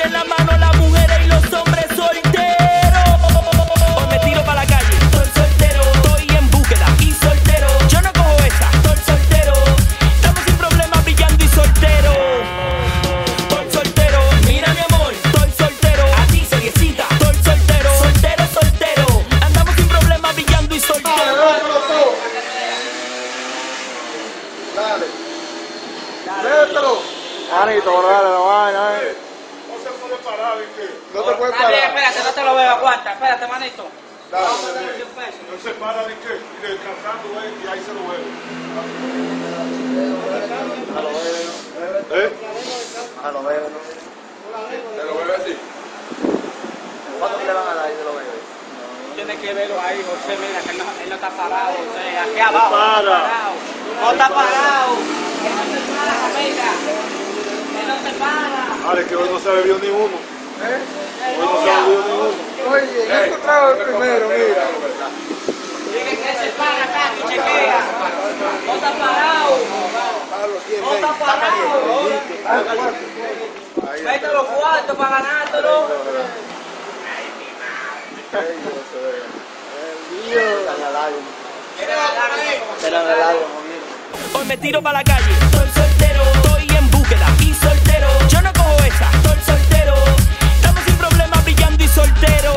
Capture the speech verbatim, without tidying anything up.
levanten la mano las mujeres y los hombres solteros. Hoy me tiro para la calle, estoy soltero. Estoy en búsqueda y soltero. Yo no cojo esa, estoy soltero. Estamos sin problemas brillando y soltero. Estoy soltero, mira mi amor, estoy soltero. A ti seriecita, estoy soltero. Soltero, soltero. Andamos sin problemas brillando y soltero. Dale. Mételo. Manito, dale la vaina, eh. No se puede parar, ¿viste? No te puedes Está bien, parar. espérate, no te lo veo, aguanta. Espérate, manito. Dale, Vamos a dale. darle un peso. No se para, ¿de qué? Y descansando, ¿eh? Y ahí se lo bebe. A lo bebe, ¿no? ¿Eh? A lo bebe, ¿no? ¿Se lo bebe así? ¿Cuánto le van a dar y se lo bebe? Tienes que verlo ahí, José, mira, que él no, él no está parado, José, aquí abajo. para. No está parado. No está parado. Él no se para, mira. Él no se para. Vale, que hoy no se bebió ni uno. ¿Eh? Hoy no se bebió ni uno. Oye, yo te trago el primero, mira. Dile que se para acá, que chequea. No está parado. No está parado. Vete a los cuartos para ganártelo. Hoy me tiro para la calle, estoy soltero. Estoy en búsqueda y soltero. Yo no cojo esa, estoy soltero. Estamos sin problemas brillando y soltero.